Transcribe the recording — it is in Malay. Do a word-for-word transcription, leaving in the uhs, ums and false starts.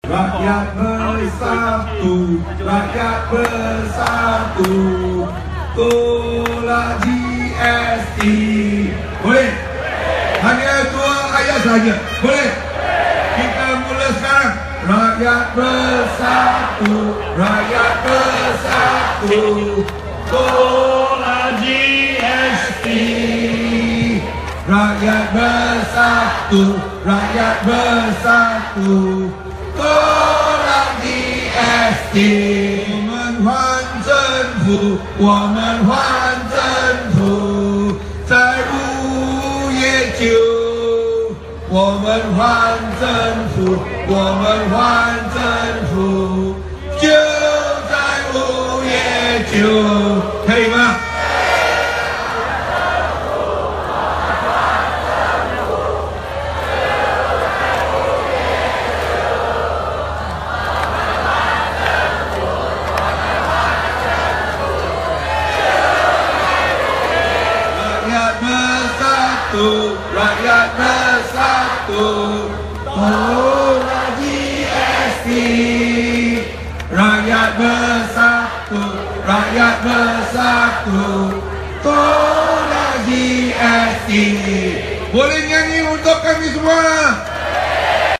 Rakyat bersatu, rakyat bersatu, tolak G S T. Boleh? Hanya dua ayat saja. Boleh? Kita mula sekarang. Rakyat bersatu, rakyat bersatu, tolak G S T. Rakyat bersatu, rakyat bersatu, tolak G S T。我们还政府，我们还政府，在五月九。我们还政府，我们还政府，就在五月九，可以吗？Rakyat bersatu, tolak G S T. Rakyat bersatu, rakyat bersatu, tolak G S T. Boleh nyanyi untuk kami semua?